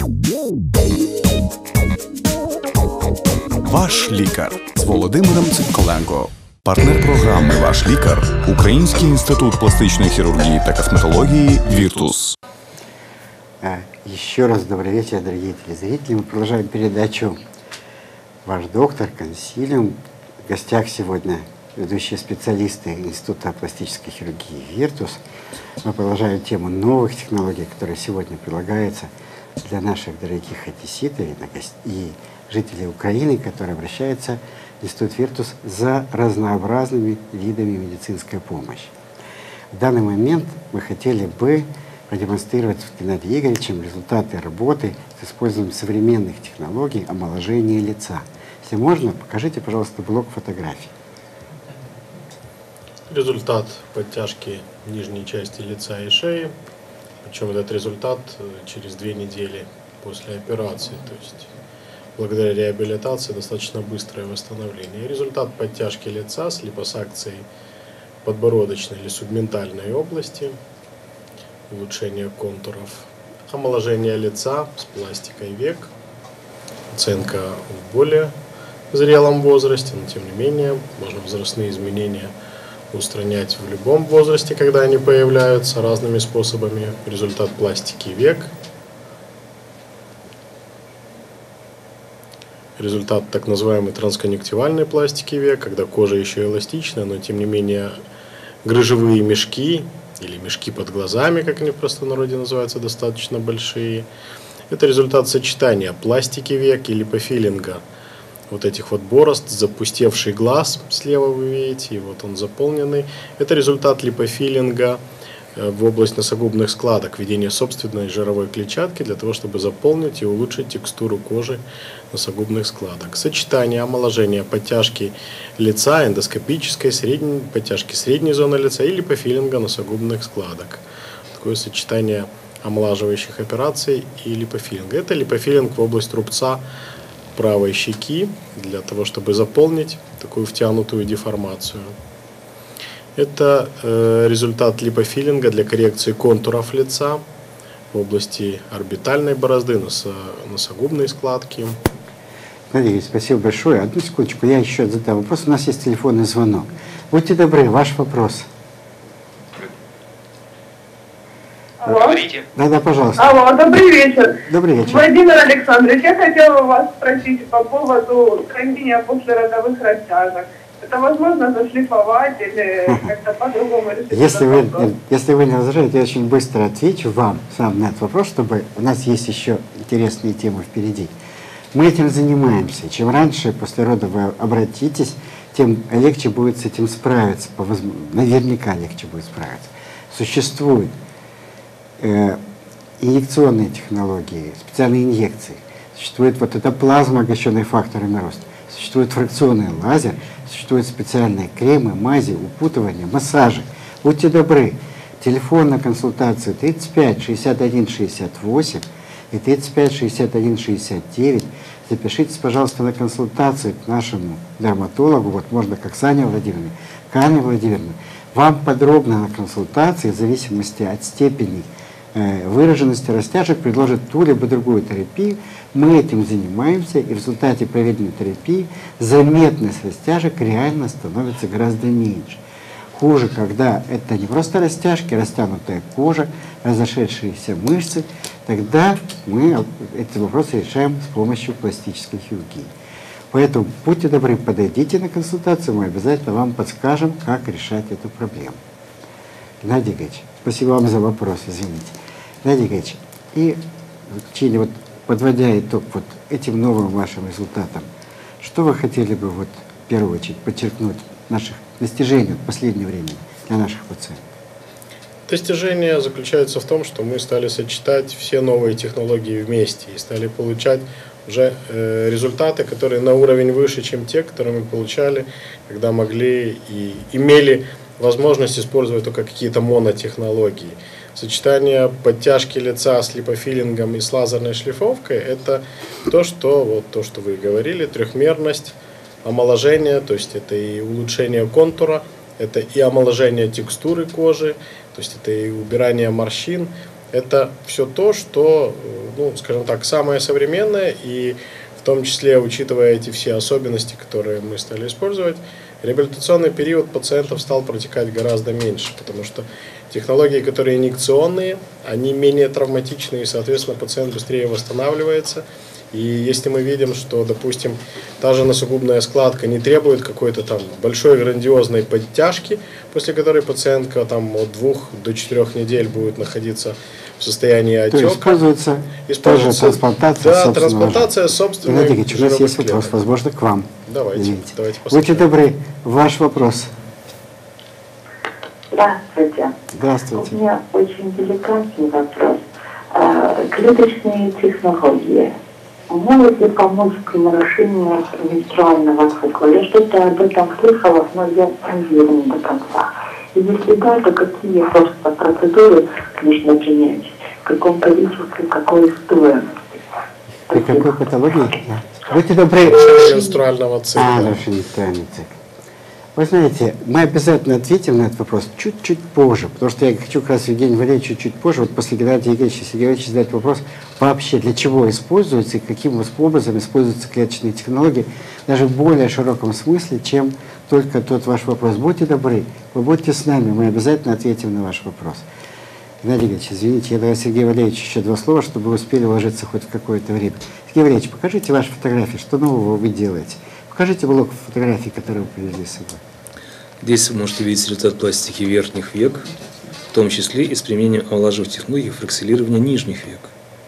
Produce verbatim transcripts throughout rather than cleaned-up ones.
Ваш лікар з Володимиром Ципколенко. Партнер програми «Ваш лікар» – Український інститут пластичної хірургії та косметології «Віртус». Еще раз добрый вечер, дорогие телезрители. Мы продолжаем передачу «Ваш доктор», «Консилиум». В гостях сегодня ведущие специалисты Института пластической хирургии «Виртус». Мы продолжаем тему новых технологий, которые сегодня прилагаются для наших дорогих одесситов и жителей Украины, которые обращаются в Институт «Виртус» за разнообразными видами медицинской помощи. В данный момент мы хотели бы продемонстрировать с Геннадием Игоревичем результаты работы с использованием современных технологий омоложения лица. Если можно, покажите, пожалуйста, блок фотографий. Результат подтяжки нижней части лица и шеи. Причем этот результат через две недели после операции. То есть благодаря реабилитации достаточно быстрое восстановление. И результат подтяжки лица с липосакцией подбородочной или субментальной области, улучшение контуров, омоложение лица с пластикой век, оценка в более зрелом возрасте, но тем не менее можно возрастные изменения устранять в любом возрасте, когда они появляются разными способами. Результат пластики век, результат так называемой трансконъюнктивальной пластики век, когда кожа еще эластичная, но тем не менее грыжевые мешки или мешки под глазами, как они в простонародье называются, достаточно большие. Это результат сочетания пластики век и липофилинга. Вот этих вот борозд, запустевший глаз, слева вы видите, и вот он заполненный. Это результат липофилинга в область носогубных складок, введение собственной жировой клетчатки для того, чтобы заполнить и улучшить текстуру кожи носогубных складок. Сочетание омоложения, подтяжки лица, эндоскопической, средней, подтяжки средней зоны лица и липофилинга носогубных складок. Такое сочетание омолаживающих операций и липофилинга. Это липофилинг в область рубца правой щеки для того, чтобы заполнить такую втянутую деформацию. Это э, результат липофилинга для коррекции контуров лица в области орбитальной борозды, носо, носогубной складки. Надеюсь, спасибо большое. Одну секундочку, я еще задам вопрос. У нас есть телефонный звонок. Будьте добры, ваш вопрос. Алло. Да, да, пожалуйста. Алло, добрый вечер. Добрый вечер. Владимир Александрович, я хотела вас спросить по поводу устранения послеродовых растяжек. Это возможно зашлифовать или как-то по-другому решить? Если вы, если вы не возражаете, я очень быстро отвечу вам сам на этот вопрос, чтобы у нас есть еще интересные темы впереди. Мы этим занимаемся. Чем раньше после родов вы обратитесь, тем легче будет с этим справиться. Наверняка легче будет справиться. Существует э, инъекционные технологии, специальные инъекции. Существует вот эта плазма, огощенная факторами роста. Существует фракционный лазер, существуют специальные кремы, мази, упутывания, массажи. Будьте добры, телефон на консультацию тридцать пять шестьдесят один шестьдесят восемь и тридцать пять шестьдесят один шестьдесят девять. Запишитесь, пожалуйста, на консультацию к нашему дерматологу, вот можно как Саня Владимировна, к Анне Владимировне. Вам подробно на консультации, в зависимости от степени э, выраженности растяжек, предложат ту либо другую терапию. Мы этим занимаемся, и в результате проведенной терапии заметность растяжек реально становится гораздо меньше. Хуже, когда это не просто растяжки, растянутая кожа, разошедшиеся мышцы, тогда мы эти вопросы решаем с помощью пластической хирургии. Поэтому будьте добры, подойдите на консультацию, мы обязательно вам подскажем, как решать эту проблему. Геннадий Игоревич, спасибо вам за вопрос, извините. Геннадий Игоревич, и в течение, вот, подводя итог вот этим новым вашим результатам, что вы хотели бы вот, в первую очередь подчеркнуть наших достижений в последнее время для наших пациентов? Достижение заключается в том, что мы стали сочетать все новые технологии вместе и стали получать уже э, результаты, которые на уровень выше, чем те, которые мы получали, когда могли и имели возможность использовать только какие-то монотехнологии. Сочетание подтяжки лица с липофилингом и с лазерной шлифовкой – это то, что, вот, то, что вы говорили, трехмерность, омоложение, то есть это и улучшение контура, это и омоложение текстуры кожи, то есть это и убирание морщин. Это все то, что ну, скажем так, самое современное, и в том числе, учитывая эти все особенности, которые мы стали использовать, реабилитационный период пациентов стал протекать гораздо меньше, потому что технологии, которые инъекционные, они менее травматичны, и, соответственно, пациент быстрее восстанавливается. И если мы видим, что, допустим, та же носогубная складка не требует какой-то там большой грандиозной подтяжки, после которой пациентка там от двух до четырех недель будет находиться в состоянии отека. То есть используется, используется тоже трансплантация да, собственного трансплантация собственной Геннадий Ильич, у нас есть клеток. вопрос, возможно, к вам. Давайте, Извините. давайте Будьте послушаем. добры, ваш вопрос. Здравствуйте. Здравствуйте. У меня очень деликатный вопрос. А, клеточные технологии могут ли помочь при нарушении менструального цикла? Я что-то об этом слышала, но я не уверена до конца. И если да, то какие просто процедуры нужно принять? В каком количестве, какой стоимости? При какой патологии? Да. Будьте добры. Менструального цикла. А, нарушение менструального цикла. Вы знаете, мы обязательно ответим на этот вопрос чуть-чуть позже, потому что я хочу как раз Евгению Валерьевичу чуть позже, вот после Геннадия Евгеньевича Сергеевича задать вопрос вообще, для чего используются и каким образом используются клеточные технологии, даже в более широком смысле, чем только тот ваш вопрос. Будьте добры, вы будьте с нами, мы обязательно ответим на ваш вопрос. Геннадий Евгеньевич, извините, я даю Сергею Валерьевичу еще два слова, чтобы вы успели уложиться хоть в какое-то время. Сергей Валерьевич, покажите ваши фотографии, что нового вы делаете. Покажите блок фотографий, которые вы привезли с собой. Здесь вы можете видеть результат пластики верхних век, в том числе и с применением омолаживающих технологий фраксилирования нижних век.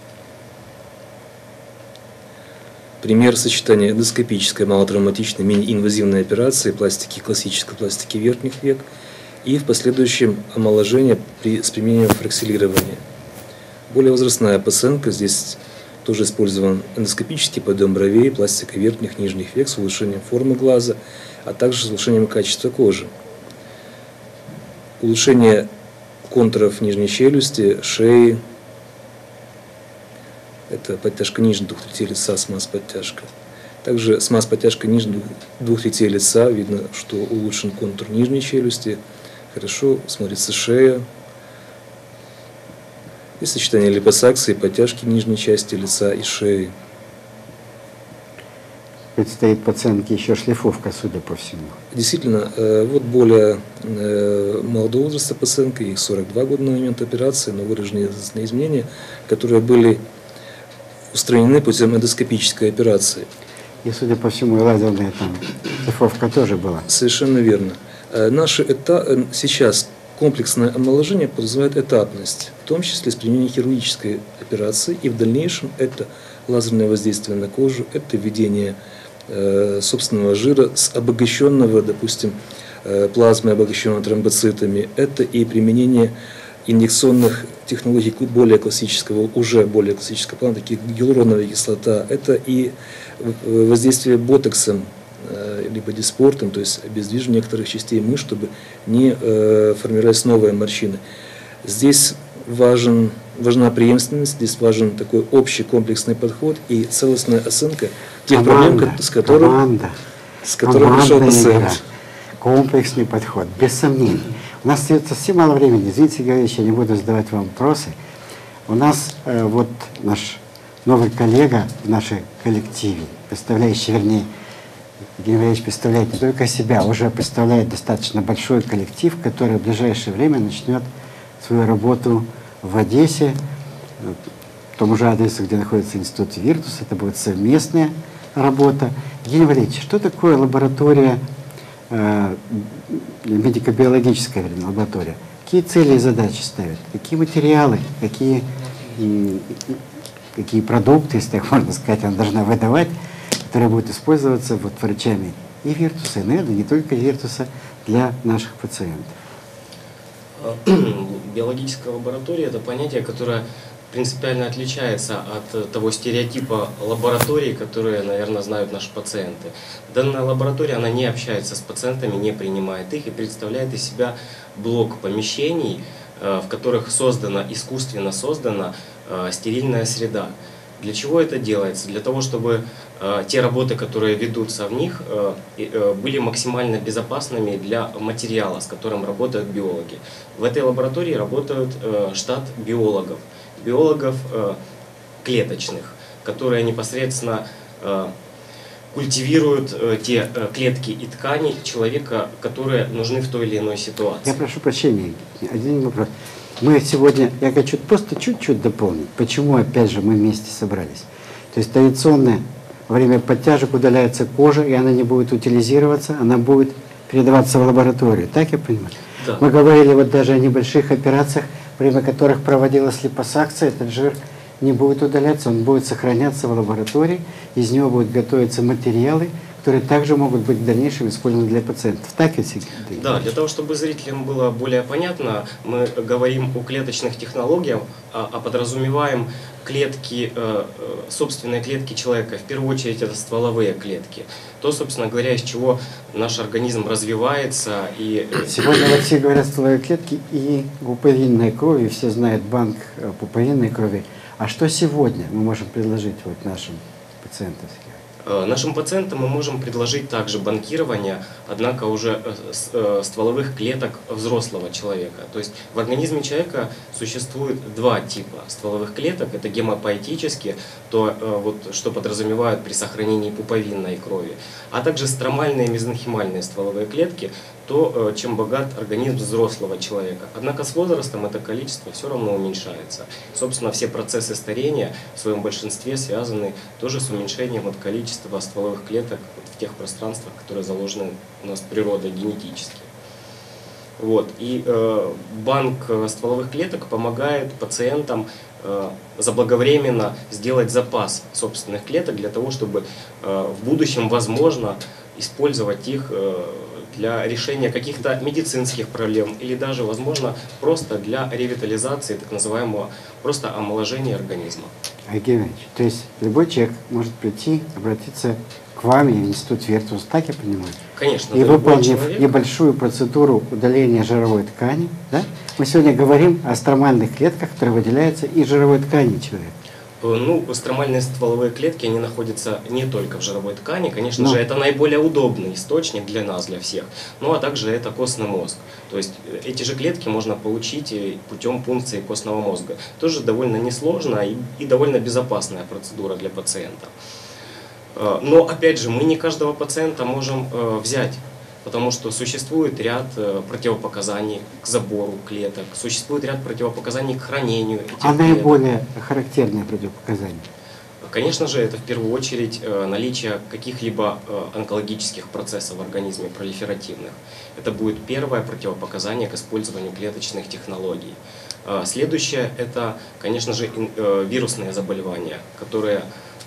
Пример сочетания эндоскопической, малотравматичной, менее инвазивной операции пластики, классической пластики верхних век и в последующем омоложение при, с применением фраксилирования. Более возрастная пациентка, здесь тоже использован эндоскопический подъем бровей, пластика верхних, нижних век с улучшением формы глаза, а также с улучшением качества кожи. Улучшение контуров нижней челюсти, шеи. Это подтяжка нижних двух третей лица, смаз-подтяжка. Также смаз-подтяжка нижних двух третей лица. Видно, что улучшен контур нижней челюсти. Хорошо смотрится шея. И сочетание липосакции, подтяжки нижней части лица и шеи. Предстоит пациентке еще шлифовка, судя по всему. Действительно, вот более молодого возраста пациентка, ей сорок два года на момент операции, но выраженные изменения, которые были устранены путем эндоскопической операции. И, судя по всему, и лазерная там шлифовка тоже была. Совершенно верно. Наши этап, сейчас комплексное омоложение подразумевает этапность, в том числе с применением хирургической операции, и в дальнейшем это лазерное воздействие на кожу, это введение э, собственного жира с обогащенного, допустим, э, плазмой, обогащенного тромбоцитами, это и применение инъекционных технологий более классического, уже более классического плана, таких как гиалуроновая кислота, это и воздействие ботоксом, либо диспортом, то есть обездвиживание некоторых частей мышц, чтобы не э, формировались новые морщины. Здесь важен, важна преемственность, здесь важен такой общий комплексный подход и целостная оценка тех Команда, проблем, с которым, команда, с которым пришел пациент. Игра, комплексный подход, без сомнений. У нас остается совсем мало времени. Извините, Сергей Ильич, я не буду задавать вам вопросы. У нас э, вот наш новый коллега в нашем коллективе, представляющий, вернее, Евгений Валерьевич представляет не только себя, уже представляет достаточно большой коллектив, который в ближайшее время начнет свою работу в Одессе, в том же адресе, где находится институт Виртус. Это будет совместная работа. Евгений Валерьевич, что такое лаборатория, э, медико-биологическая, вернее, лаборатория? Какие цели и задачи ставят? Какие материалы, какие, и, и, какие продукты, если так можно сказать, она должна выдавать, которые будут использоваться вот врачами и Виртуса, и, наверное, не только Виртуса, для наших пациентов. Биологическая лаборатория – это понятие, которое принципиально отличается от того стереотипа лаборатории, которые, наверное, знают наши пациенты. Данная лаборатория, она не общается с пациентами, не принимает их и представляет из себя блок помещений, в которых создана, искусственно создана стерильная среда. Для чего это делается? Для того, чтобы э, те работы, которые ведутся в них, э, э, были максимально безопасными для материала, с которым работают биологи. В этой лаборатории работают э, штат биологов. Биологов, э, клеточных, которые непосредственно э, культивируют э, те э, клетки и ткани человека, которые нужны в той или иной ситуации. Я прошу прощения, один вопрос. Мы сегодня, я хочу просто чуть-чуть дополнить, почему опять же мы вместе собрались. То есть традиционно во время подтяжек удаляется кожа, и она не будет утилизироваться, она будет передаваться в лабораторию. Так я понимаю? Да. Мы говорили вот даже о небольших операциях, во время которых проводилась липосакция, этот жир не будет удаляться, он будет сохраняться в лаборатории, из него будут готовиться материалы, которые также могут быть в дальнейшем использованы для пациентов. Так, если... Да, для того, чтобы зрителям было более понятно, мы говорим о клеточных технологиях, а, а подразумеваем клетки, э, собственные клетки человека. В первую очередь это стволовые клетки. То, собственно говоря, из чего наш организм развивается. И... Сегодня во все говорят стволовые клетки и пуповинной крови, все знают банк пуповинной крови. А что сегодня мы можем предложить вот нашим пациентам? Нашим пациентам мы можем предложить также банкирование, однако уже стволовых клеток взрослого человека. То есть в организме человека существует два типа стволовых клеток. Это гемопоэтические, то, вот, что подразумевают при сохранении пуповинной крови, а также стромальные и мезонхимальные стволовые клетки, то, чем богат организм взрослого человека. Однако с возрастом это количество все равно уменьшается. Собственно, все процессы старения в своем большинстве связаны тоже с уменьшением вот количества стволовых клеток в тех пространствах, которые заложены у нас природой генетически. Вот. И э, банк стволовых клеток помогает пациентам э, заблаговременно сделать запас собственных клеток для того, чтобы э, в будущем, возможно, использовать их э, для решения каких-то медицинских проблем или даже, возможно, просто для ревитализации, так называемого просто омоложения организма. Евгений Иванович, то есть любой человек может прийти, обратиться к вам и в институт Виртус, так я понимаю? Конечно. И выполнив человек... небольшую процедуру удаления жировой ткани, да? Мы сегодня говорим о стромальных клетках, которые выделяются из жировой ткани человека. Ну, стромальные стволовые клетки, они находятся не только в жировой ткани, конечно Но. же, это наиболее удобный источник для нас, для всех, ну а также это костный мозг. То есть эти же клетки можно получить путем пункции костного мозга. Тоже довольно несложная и, и довольно безопасная процедура для пациента. Но, опять же, мы не каждого пациента можем взять, потому что существует ряд противопоказаний к забору клеток, существует ряд противопоказаний к хранению этих А клеток. наиболее характерные противопоказания? Конечно же, это в первую очередь наличие каких-либо онкологических процессов в организме, пролиферативных. Это будет первое противопоказание к использованию клеточных технологий. Следующее – это, конечно же, вирусные заболевания, которые...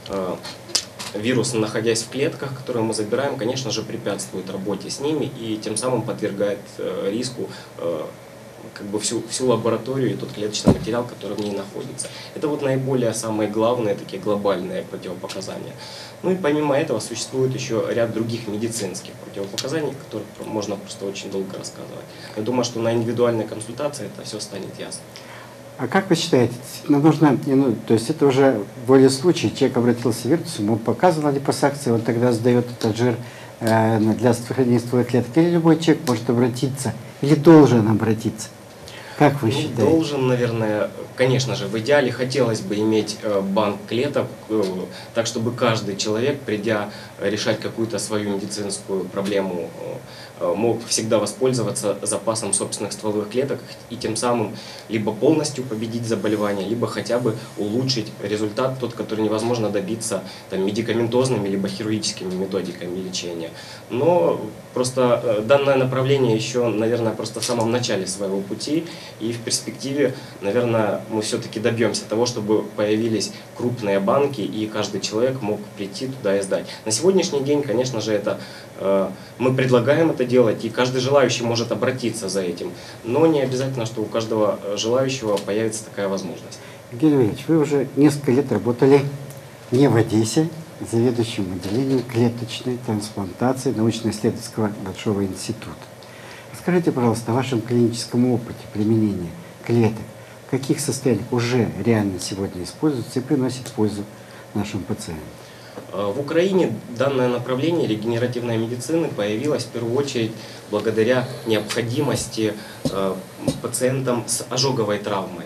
Вирус, находясь в клетках, которые мы забираем, конечно же, препятствует работе с ними и тем самым подвергает э, риску э, как бы всю, всю лабораторию и тот клеточный материал, который в ней находится. Это вот наиболее самые главные, такие глобальные противопоказания. Ну и помимо этого существует еще ряд других медицинских противопоказаний, о которых можно просто очень долго рассказывать. Я думаю, что на индивидуальной консультации это все станет ясно. А как вы считаете, действительно нужно, ну, то есть это уже более случай, человек обратился в Виртус, ему показывала липосакция, он тогда сдает этот жир э, для сохранения стволовых клеток, или любой человек может обратиться, или должен обратиться? Как вы Ну, считаете? должен, наверное, конечно же, в идеале хотелось бы иметь э, банк клеток, э, так чтобы каждый человек, придя решать какую-то свою медицинскую проблему, э, мог всегда воспользоваться запасом собственных стволовых клеток и тем самым либо полностью победить заболевание, либо хотя бы улучшить результат, тот, который невозможно добиться там, медикаментозными либо хирургическими методиками лечения. Но просто э, данное направление еще, наверное, просто в самом начале своего пути, и в перспективе, наверное, мы все-таки добьемся того, чтобы появились крупные банки, и каждый человек мог прийти туда и сдать. На сегодняшний день, конечно же, это э, мы предлагаем это делать, и каждый желающий может обратиться за этим, но не обязательно, что у каждого желающего появится такая возможность. Евгений Иванович, вы уже несколько лет работали не в Одессе, заведующим отделением клеточной трансплантации научно-исследовательского большого института. Скажите, пожалуйста, о вашем клиническом опыте применения клеток, в каких состояниях уже реально сегодня используются и приносят пользу нашим пациентам? В Украине данное направление регенеративной медицины появилось в первую очередь благодаря необходимости пациентам с ожоговой травмой.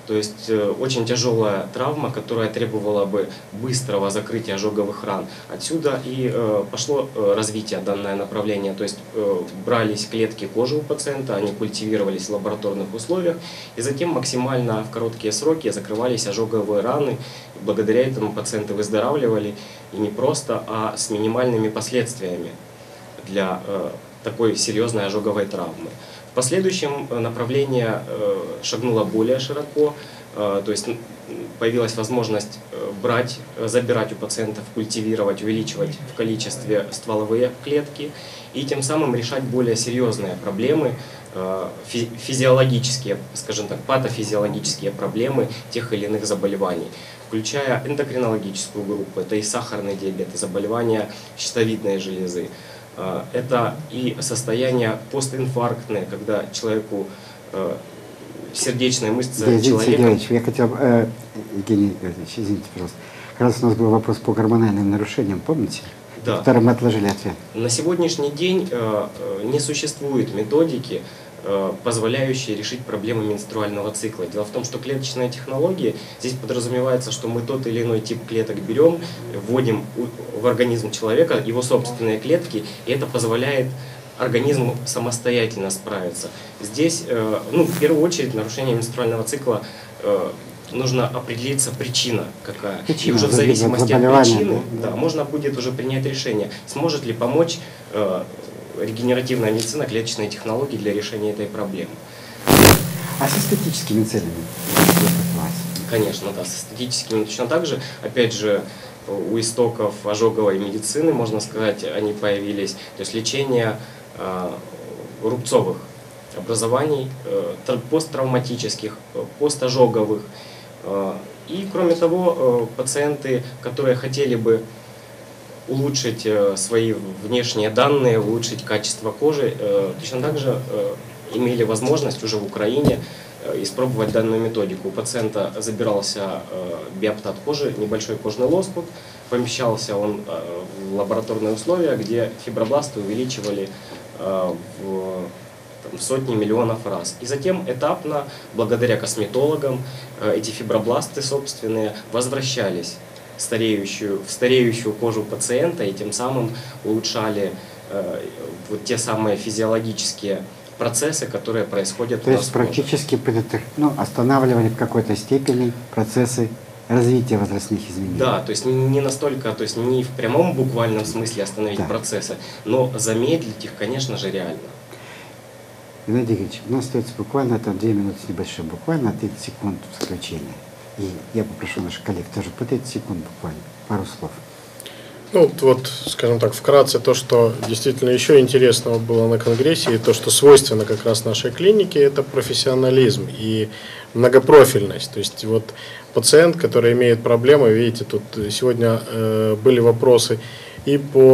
То есть э, очень тяжелая травма, которая требовала бы быстрого закрытия ожоговых ран. Отсюда и э, пошло э, развитие данное направление. То есть э, брались клетки кожи у пациента, они культивировались в лабораторных условиях, и затем максимально в короткие сроки закрывались ожоговые раны. И благодаря этому пациенты выздоравливали, и не просто, а с минимальными последствиями для э, такой серьезной ожоговой травмы. В последующем направление шагнуло более широко, то есть появилась возможность брать, забирать у пациентов, культивировать, увеличивать в количестве стволовые клетки и тем самым решать более серьезные проблемы, физиологические, скажем так, патофизиологические проблемы тех или иных заболеваний, включая эндокринологическую группу, это и сахарный диабет, и заболевания щитовидной железы. Это и состояние постинфарктное, когда человеку э, сердечные мышцы да, человека... Сергеевич, я хотел, э, Евгений Георгиевич, извините, пожалуйста. Как раз у нас был вопрос по гормональным нарушениям, помните? Да. Который мы отложили ответ. На сегодняшний день э, не существует методики, э, позволяющие решить проблемы менструального цикла. Дело в том, что клеточные технологии, здесь подразумевается, что мы тот или иной тип клеток берем, вводим в организм человека его собственные клетки, и это позволяет организму самостоятельно справиться. Здесь, э, ну, в первую очередь, нарушение менструального цикла э, нужно определиться причина какая. Причина, и уже в зависимости от причины, да? Да, можно будет уже принять решение, сможет ли помочь э, регенеративная медицина, клеточные технологии для решения этой проблемы. А с эстетическими целями? Конечно, да, с эстетическими точно так же. Опять же, у истоков ожоговой медицины, можно сказать, они появились. То есть лечение э, рубцовых образований, э, посттравматических, постожоговых. Э, и, кроме того, э, пациенты, которые хотели бы улучшить э, свои внешние данные, улучшить качество кожи, э, точно так же э, имели возможность уже в Украине испробовать данную методику. У пациента забирался э, биоптат кожи, небольшой кожный лоскут, помещался он э, в лабораторные условия, где фибробласты увеличивали э, в там, сотни миллионов раз. И затем этапно, благодаря косметологам, э, эти фибробласты собственные возвращались в стареющую, в стареющую кожу пациента и тем самым улучшали э, вот те самые физиологические процессы, которые происходят То у нас есть в коже. практически ну, останавливали в какой-то степени процессы развития возрастных изменений. Да, то есть не настолько, то есть не в прямом буквальном смысле остановить да. процессы, но замедлить их, конечно же, реально. Геннадий Игоревич, у нас остается буквально там две минуты с небольшим, буквально тридцать секунд в заключение. И я попрошу наших коллег тоже по тридцать секунд буквально, пару слов. Ну, вот, скажем так, вкратце то, что действительно еще интересного было на Конгрессе, и то, что свойственно как раз нашей клинике, это профессионализм и многопрофильность. То есть вот пациент, который имеет проблемы, видите, тут сегодня э, были вопросы и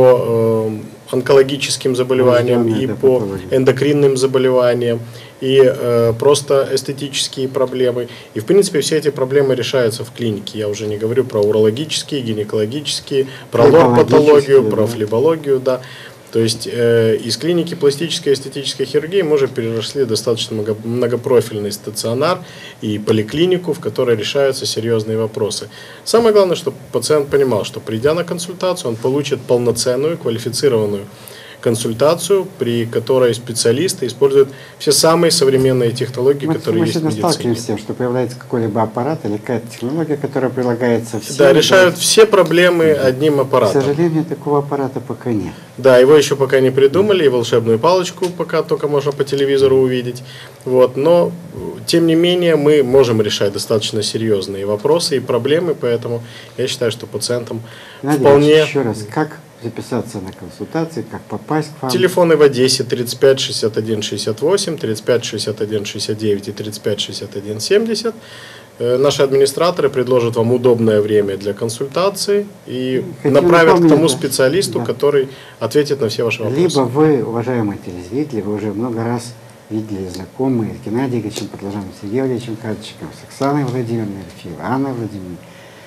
по э, онкологическим заболеваниям, и по эндокринным заболеваниям, и э, просто эстетические проблемы. И, в принципе, все эти проблемы решаются в клинике. Я уже не говорю про урологические, гинекологические, про лор-патологию, да. про флебологию, да. То есть э, из клиники пластической и эстетической хирургии мы уже переросли в достаточно много, многопрофильный стационар и поликлинику, в которой решаются серьезные вопросы. Самое главное, чтобы пациент понимал, что придя на консультацию, он получит полноценную, квалифицированную консультацию, при которой специалисты используют все самые современные технологии, мы, которые мы есть в медицине. Мы сталкиваемся с тем, что появляется какой-либо аппарат или какая-то технология, которая прилагается всем. Да, решают все проблемы одним аппаратом. К сожалению, такого аппарата пока нет. Да, его еще пока не придумали, и волшебную палочку пока только можно по телевизору увидеть. Вот, но, тем не менее, мы можем решать достаточно серьезные вопросы и проблемы, поэтому я считаю, что пациентам Надеюсь, вполне... Еще раз, как записаться на консультации, как попасть к вам? Телефоны в Одессе тридцать пять шестьдесят один шестьдесят восемь, тридцать пять шестьдесят один шестьдесят девять и тридцать пять шестьдесят один семьдесят. Наши администраторы предложат вам удобное время для консультации и Хотим направят к тому специалисту, да. который ответит на все ваши вопросы. Либо вы, уважаемые телезрители, вы уже много раз видели знакомые с Геннадием Игоревичем Подложаным, Сергеем Ильичем Кадочником, с Оксаной Владимировной, Анной Владимировной.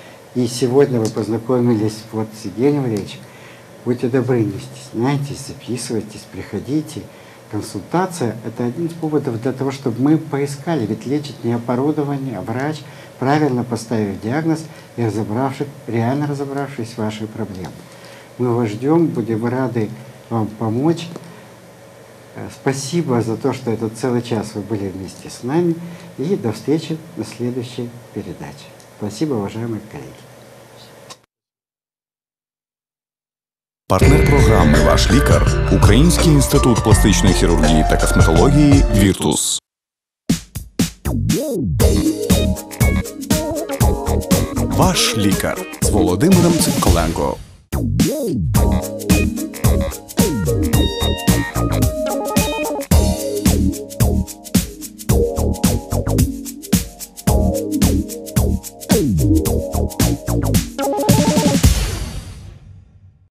И сегодня вы познакомились вот с Евгением Ильичем. Будьте добры, не стесняйтесь, записывайтесь, приходите. консультация – это один из поводов для того, чтобы мы поискали, ведь лечит не оборудование, а врач, правильно поставив диагноз и разобравшись, реально разобравшись с вашей проблемой. Мы вас ждем, будем рады вам помочь. Спасибо за то, что этот целый час вы были вместе с нами. И до встречи на следующей передаче. Спасибо, уважаемые коллеги. Партнер програми «Ваш лікар» – Український інститут пластичної хірургії та косметології «Віртус». Ваш лікар з Володимиром Ципколенко.